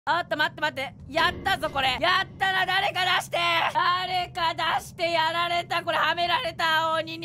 あった待って待って、やったぞこれ、やったな。誰か出して、誰か出して。やられた、これはめられた青鬼に。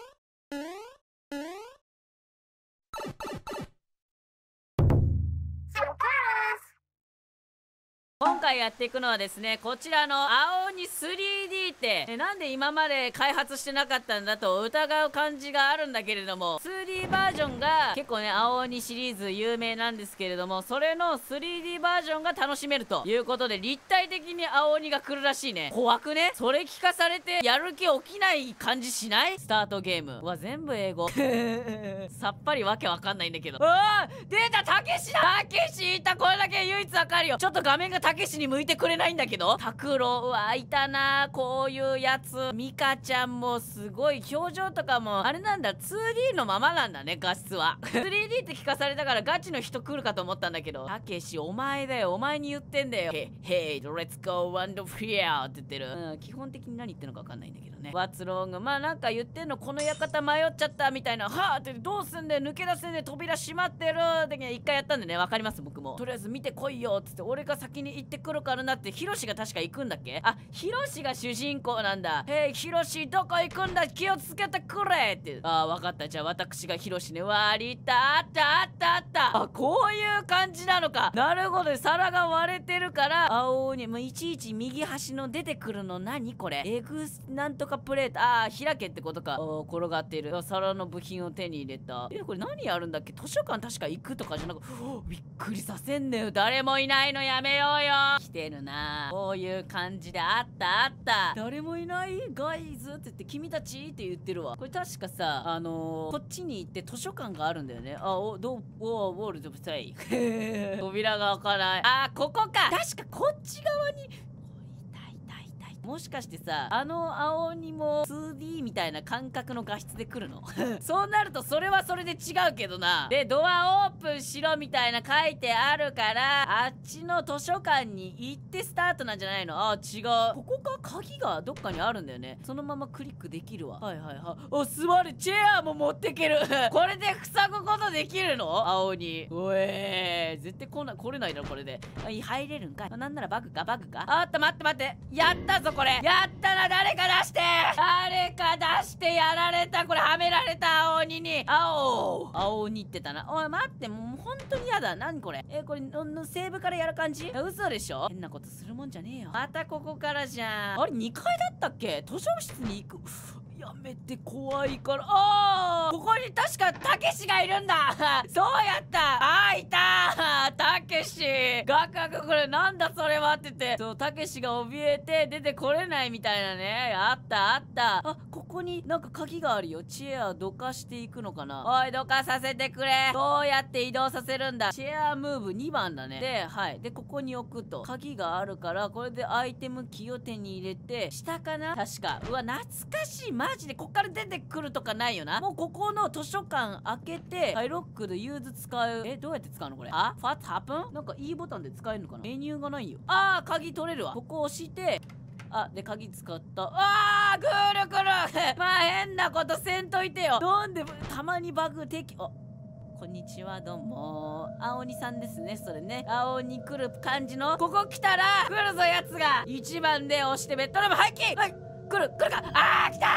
今回やっていくのはですね、こちらの青鬼 3D ってなんで今まで開発してなかったんだと疑う感じがあるんだけれども、 2D バージョンが結構ね、青鬼シリーズ有名なんですけれども、それの 3D バージョンが楽しめるということで、立体的に青鬼が来るらしいね。怖くね？それ聞かされてやる気起きない感じしない？スタートゲームは全部英語さっぱりわけわかんないんだけど。うわー、出た、たけしだ。たけしいた。これだけ唯一わかるよ。ちょっと画面がたけしに向いてくれないんだけど。拓郎、うわいたな、こういうやつ。ミカちゃんもすごい、表情とかもあれなんだ、 2D のままなんだね、画質は3D って聞かされたからガチの人来るかと思ったんだけど、たけしお前だよ、お前に言ってんだよ。へい、let's go and fear って言ってる。基本的に何言ってるのか分かんないんだけどね。What's wrong？ まあなんか言ってんの、この館迷っちゃったみたいな。はあって、どうすんだよ、抜け出せんで、扉閉まってるって一回やったんでね、わかります。僕もとりあえず見てこいよっつって、俺が先に行ってくるからなって。ヒロシが確か行くんだっけ？あ、ヒロシが主人公なんだ。へい、ヒロシどこ行くんだ、気をつけてくれって。ああ、わかった。じゃあ私がヒロシね。割りた、あったあったあった。あ、こういう感じなのか。なるほど、皿が割れてるから青鬼、いちいち右端の出てくるの何これ、エグなんとかプレート、ああ開けってことか。転がっている皿の部品を手に入れた。これ何やるんだっけ？図書館確か行くとかじゃなく、びっくりさせんねよ。誰もいないのやめようよ。来てるな。こういう感じで、あったあった。誰もいないガイズって言って、君たちって言ってるわ。これ確かさ、こっちに行って図書館があるんだよね。あ、ウォールドブセイ扉が開かない。あ、ここか。確かこっち側に。もしかしてさ、青鬼も 2D みたいな感覚の画質で来るのそうなるとそれはそれで違うけどな。で、ドアオープンしろみたいな書いてあるから、あっちの図書館に行ってスタートなんじゃないの？あ、違う。ここか。鍵がどっかにあるんだよね。そのままクリックできるわ。はいはいはい。お、座る。チェアも持ってけるこれで塞ぐことできるの？青鬼。おえー、絶対来れないだろ、これで。入れるんかい。なんならバグか。あった、待って待って。やったぞこれ、やったな。誰か出して、誰か出して。やられた、これはめられた青鬼に。青鬼ってたな。おい待って、もう本当にやだ。何これ、これセーブからやる感じ？嘘でしょ。変なことするもんじゃねえよ。またここからじゃん。あれ2階だったっけ？図書室に行く。やめて、怖いから。ここに確かたけしがいるんだそうやった。あー、いたたけし。ガクガク、これなんだそれはって言って、そう、たけしが怯えて出てこれないみたいなね。あったあった。あ、ここになんか鍵があるよ。チェアどかしていくのかな。おい、どかさせてくれ。どうやって移動させるんだ。チェアムーブ2番だね。で、はい。で、ここに置くと鍵があるから、これでアイテムキーを手に入れて、下かな確か。うわ、懐かしい。マジでこっから出てくるとかないよな。もうここの図書館開けて、はい、ロックでユーズ使う。どうやって使うのこれ。あ、ファッツハプンなんか E ボタンで使えるのかな。メニューがないよ。あー、鍵取れるわ。ここ押して、あ、で、鍵使った。あー、ぐるぐるまあ変なことせんといてよ。なんで、たまにバグあ、こんにちは、どうも。青鬼さんですね、それね。青鬼来る感じの。ここ来たら、来るぞ、やつが。1番で押してベッドルーム廃棄。はい。来るか。あー、来た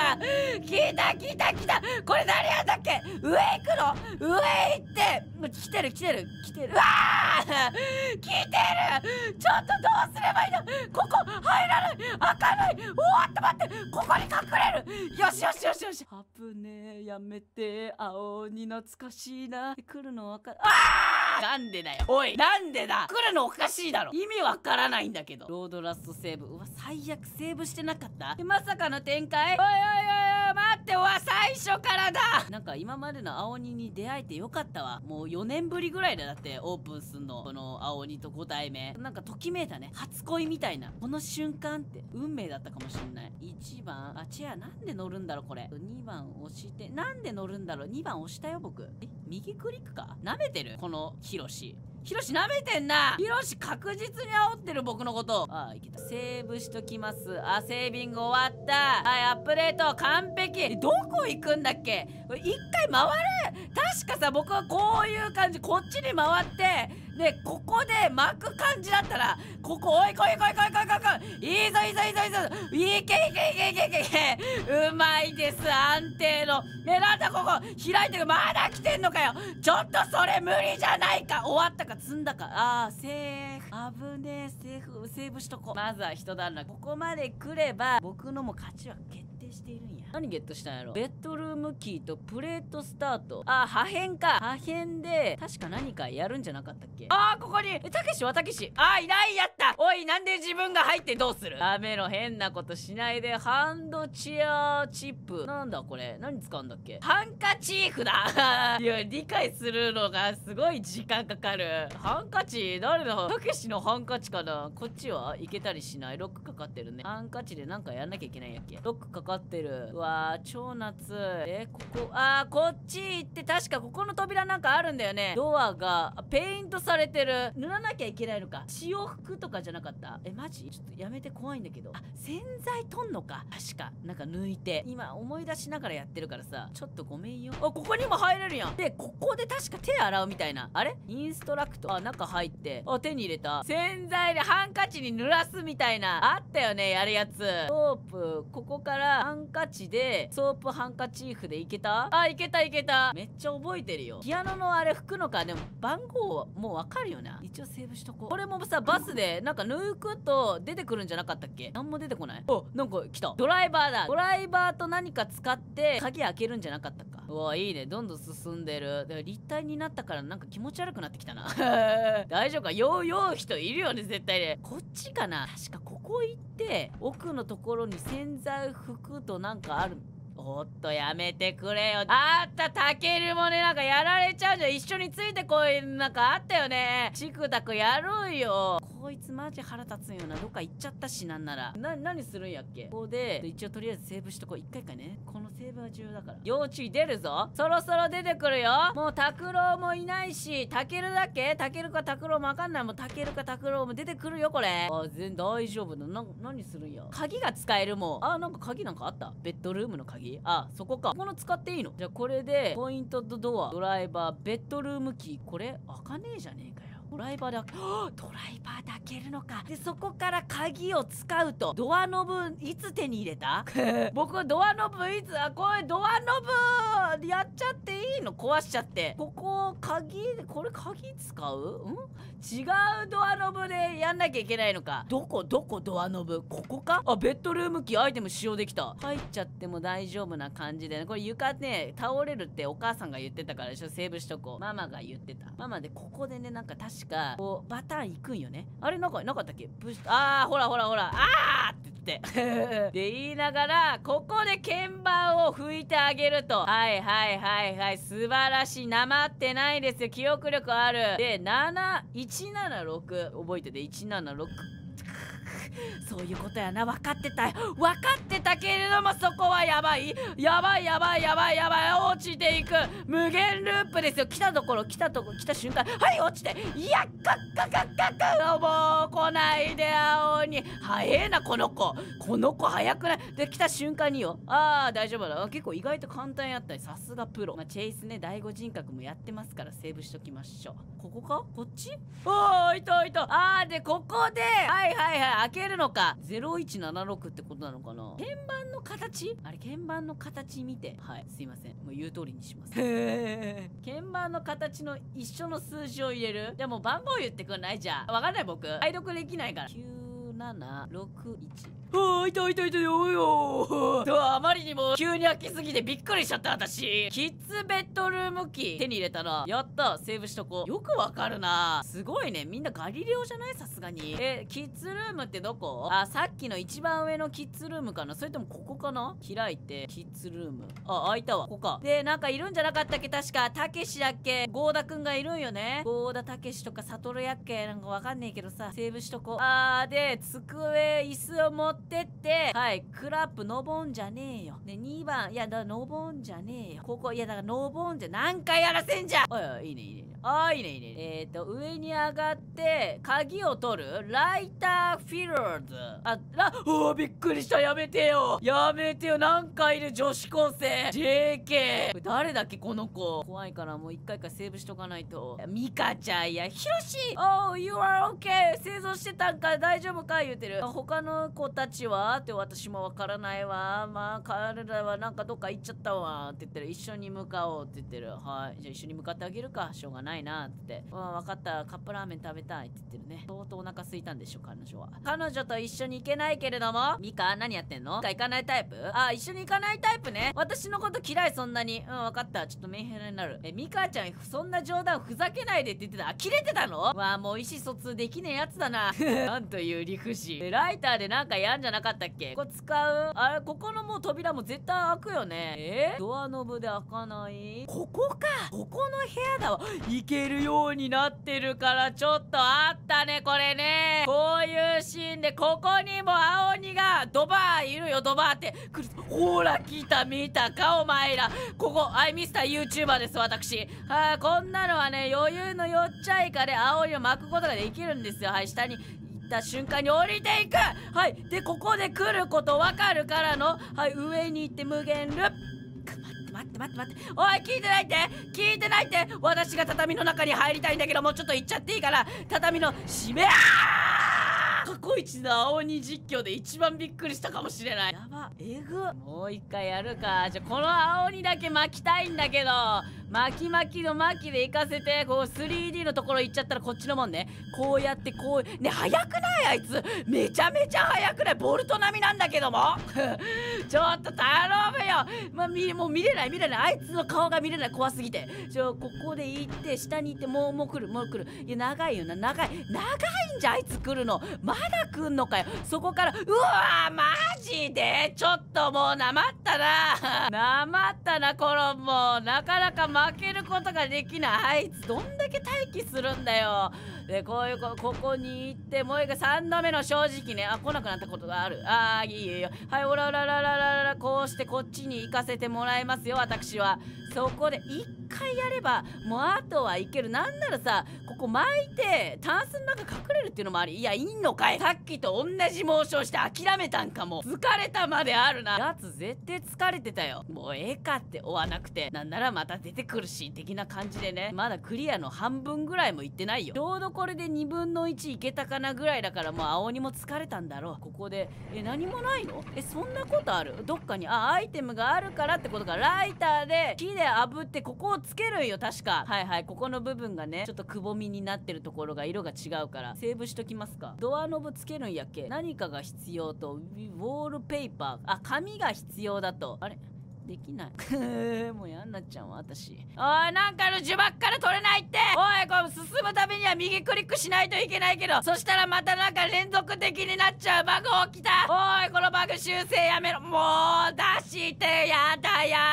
来た。これ何やったっけ？上行くの？上行って。来てる。うわー！来てる！ちょっとどうすればいいの？ここ入らない！開かない！おっと待って！ここに隠れる！よし。ハプねー、やめて。青鬼懐かしいな。来るのわかる。なんでだよ。おい、なんでだ。来るのおかしいだろ。意味わからないんだけど。ロードラストセーブ。うわ、最悪セーブしてなかった。まさかの展開。おい、待って。うわ、最初からだ。なんか今までの青鬼に出会えてよかったわ。もう4年ぶりぐらいだ。だってオープンすんの。この青鬼と5体目。なんかときめいたね。初恋みたいな。この瞬間って運命だったかもしんない。1番。あ、チェアなんで乗るんだろこれ。2番押して。なんで乗るんだろう。2番押したよ僕。右クリックか？舐めてるこのヒロシヒロシ舐めてんな。ヒロシ確実に煽ってる僕のこと。ああ、いけた。セーブしときます。あ、セービング終わった。はい、アップデート完璧。どこ行くんだっけ？一回回る。確かさ、僕はこういう感じ、こっちに回って、で、ここで巻く感じだったら、ここ、おい、来い来い来い来い来い来い、いいぞいいぞいいぞいいぞ、いけいけいけいけいけいけ、うまいです、安定の。なんだここ、開いてる、まだ来てんのかよ。ちょっとそれ無理じゃないか。終わったか、積んだか。あー、セーフ。危ねえ、セーブしとこ。まずは一段落。ここまで来れば、僕のも勝ちは決定しているんや。何ゲットしたんやろ。ベッドルームキーとプレートスタート。あ、破片か。破片で、確か何かやるんじゃなかったっけ。あー、ここに、たけしはたけし。あー、いないやった。おい、なんで自分が入ってどうする。ダメの、変なことしないで。ハンドチェアチップ。なんだこれ。何使うんだっけ。ハンカチーフだ。いや、理解するのがすごい時間かかる。ハンカチ、誰のたけしのハンカチかな。こっちはいけたりしない。ロックかかってるね。ハンカチでなんかやんなきゃいけないんやっけ。ロックかかってる。うわー、超夏。ここ、あー、こっち行って、確かここの扉なんかあるんだよね。ドアが、ペイントされてる。塗らなきゃいけないのか。潮吹とかじゃなかった。マジちょっとやめて、怖いんだけど。あ、洗剤取んのか。確か。なんか抜いて。今思い出しながらやってるからさ。ちょっとごめんよ。あ、ここにも入れるやん。で、ここで確か手洗うみたいな。あれインストラクト。あ、中入って。あ、手に入れた。洗剤でハンカチに濡らすみたいな。あったよね、やるやつ。ソープ、ここからハンカチで、ソープハンカチーフでいけた？あ、いけたいけた。めっちゃ覚えてるよ。ピアノのあれ吹くのか。でも番号はもうわかるよな。一応セーブしとこう。これもさ、バスでなんか抜くと出てくるんじゃなかったっけ？なんも出てこない。お、なんか来た。ドライバーだ。ドライバーと何か使って鍵開けるんじゃなかったか。うわ、いいね。どんどん進んでる。で、立体になったからなんか気持ち悪くなってきたな。大丈夫か？酔う人いるよね、絶対ね。こっちかな？確かここ行って、奥のところに洗剤拭くとなんかある。おっと、やめてくれよ。あった、たけるもね、なんかやられちゃうじゃん。一緒についてこい。なんかあったよね。チクタクやろうよ。こいつマジ腹立つんよな。どっか行っちゃったし、なんなら。何するんやっけ。ここで、一応とりあえずセーブしとこう。一回かね。このセーブは重要だから。要注意出るぞ。そろそろ出てくるよ。もう拓郎もいないし、たけるだっけ？たけるか拓郎もわかんない。もうたけるか拓郎も出てくるよ、これ。あ、全然大丈夫だ。何するんや。鍵が使えるもん。あ、なんか鍵なんかあった。ベッドルームの鍵？あ、そこか。ここの使っていいの？じゃあこれで、ポイントとドア、ドライバー、ベッドルームキー。これ開かねえじゃねえかよ。ドライバーでドライバーで開けるのか。で、そこから鍵を使うと。ドアノブ、いつ手に入れた？僕、ドアノブいつ、あ、これドアノブやっちゃっていいの？壊しちゃって。ここ、これ鍵使う？違うドアノブでやんなきゃいけないのか。どこドアノブ？ここか？あ、ベッドルームキーアイテム使用できた。入っちゃっても大丈夫な感じでね。これ床ね、倒れるってお母さんが言ってたからセーブしとこう。ママが言ってた。ママでここでね、なんか確か、こう、バターン行くんよね。あれなんかなかったっけ？あー、ほら。あーって言って。で、言いながら、ここで鍵盤を拭いてあげると。はい。素晴らしい。なまってないですよ。記憶力ある。で、176。覚えてて、176。そういうことやな。分かってたけれども、そこはやばい。落ちていく。無限ループですよ。来た瞬間、はい、落ちて。いや、もう来ないで、青に。早えな、この子早くない？で、来た瞬間によ。あー、大丈夫だ。結構意外と簡単やったり。さすがプロ。チェイスね、第5人格もやってますから、セーブしときましょう。ここか？こっち？いた。あー、で、ここで、はい、開けるのか。0176ってことなのかな。鍵盤の形？あれ、鍵盤の形見て。はい、すいません。もう言う通りにします。鍵盤の形の一緒の数字を入れる？じゃあもう番号言ってくんない？じゃあ。わかんない僕。解読できないから。9761。いたよあまりにも急に開きすぎてびっくりしちゃった私。キッズベッドルームキー手に入れたな。やった。セーブしとこう。よくわかるな。すごいね。みんなガリレオじゃない？さすがに。キッズルームってどこ？あ、さっきの一番上のキッズルームかな？それともここかな？開いて、キッズルーム。あ、開いたわ。ここか。で、なんかいるんじゃなかったっけ？確か、たけしだっけ？ゴーダくんがいるんよね。ゴーダたけしとかサトルやっけ？なんかわかんねえけどさ、セーブしとこう。で、机、椅子を持ってって、はい、クラップ、のぼんじゃねえよ。で、2番、いや、のぼんじゃねえよ。ここ、いや、だからのぼんじゃ、何回やらせんじゃん。おい、いいね。 いいねいいね。上に上がって、鍵を取るライターフィールド。びっくりした。やめてよ。やめてよ。なんかいる女子高生。JK。これ誰だっけこの子。怖いからもう一回かセーブしとかないと。ミカちゃんやヒロシ。Oh, you are okay. 生存してたんか大丈夫か言うてる。他の子たちはって私もわからないわ。まあ彼らはなんかどっか行っちゃったわって言ってる。一緒に向かおうって言ってる。はい。じゃあ一緒に向かってあげるか。しょうがないなって言って。わかった。カップラーメン食べたいって言ってるね。相当お腹空いたんでしょ彼女は。彼女と一緒に行けないけれども。ミカ何やってんの？行かないタイプ？一緒に行かないタイプね。私のこと嫌いそんなに。わかった。ちょっとメンヘラになる。ミカちゃんそんな冗談ふざけないでって言ってた。切れてたの？わあもう意思疎通できねえやつだな。なんという理不尽。ライターでなんかやんじゃなかったっけ？ここ使う？ここのもう扉も絶対開くよね。ドアノブで開かない？ここか。ここの部屋だわ。行けるようになってるからちょっとあったねこれね。こういうシーンでここにも青鬼がドバーいるよ。ドバーって来る。ほら来た見たかお前ら。ここミスター YouTuber です私。こんなのはね余裕のよっちゃいかで青鬼を巻くことができるんですよ。下に行った瞬間に降りていく。でここで来ることわかるからの。上に行って無限ループ。待っておい聞いてないって私が畳の中に入りたいんだけどもうちょっと行っちゃっていいかな。畳の閉め過去一の青鬼実況で一番びっくりしたかもしれない。やばえぐ。もう一回やるか。じゃあこの青鬼だけ巻きたいんだけど巻きの巻きで行かせてこう 3D のところ行っちゃったらこっちのもんね。こうやってこうね早くないあいつめちゃめちゃ早くない？ボルト並みなんだけどもちょっと頼むよ。もう見れないあいつの顔が見れない怖すぎて。ここで行って下に行ってもう来る。いや長いよな長いんじゃあいつ来るの。まだ来んのかよ。そこからうわーマジでちょっともうなまったなこのもうなかなか負けることができない。あいつどんだけ待機するんだよ。でここに行ってもう一回3度目の正直ね。来なくなったことがある。いいよ。おらこうしてこっちに行かせてもらいますよ私は。そこで1回やればもうあとはいける。なんならさここ巻いてタンスの中隠れるっていうのもあり。いやいんのかい。さっきと同じモーションして諦めたんかも。疲れたまであるな。やつ絶対疲れてたよ。もうかって追わなくてなんならまた出てくるし的な感じでね。まだクリアの半分ぐらいもいってないよ。ちょうどこれで2分の1いけたかなぐらいだからもう青鬼も疲れたんだろう。ここで何もないの？そんなことある？どっかにアイテムがあるからってことか。ライターで火で炙ってここをつけるんよ確か。ここの部分がねちょっとくぼみになってるところが色が違うからセーブしときますか。ドアノブつけるんやっけ。何かが必要とウォールペーパー紙が必要だと。あれできないもう嫌になっちゃうわ私。おいなんかの呪縛から取れないって。おいこれ進むためには右クリックしないといけないけどそしたらまたなんか連続的になっちゃうバグ起きた。おいこのバグ修正やめろ。もう出してやだ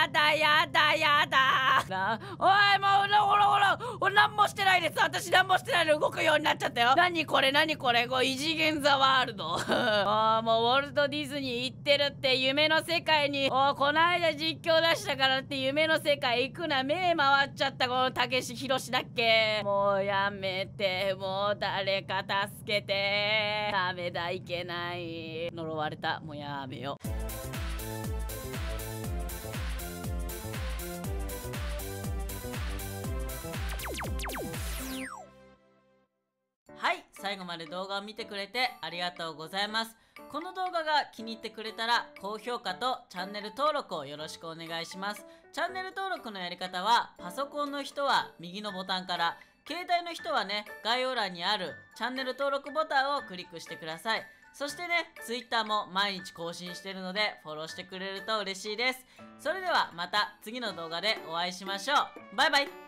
おいもうほら俺何もしてないです。私何もしてないの動くようになっちゃったよ。何これこう異次元ザワールドもうウォルト・ディズニー行ってるって夢の世界に。こないだ実況出したからって夢の世界行くな。目回っちゃったこのたけしひろしだっけ。もうやめてもう誰か助けて。ダメだいけない呪われた。もうやめよう。最後まで動画を見てくれてありがとうございます。この動画が気に入ってくれたら高評価とチャンネル登録をよろしくお願いします。チャンネル登録のやり方はパソコンの人は右のボタンから、携帯の人はね概要欄にあるチャンネル登録ボタンをクリックしてください。そしてね Twitter も毎日更新してるのでフォローしてくれると嬉しいです。それではまた次の動画でお会いしましょう。バイバイ。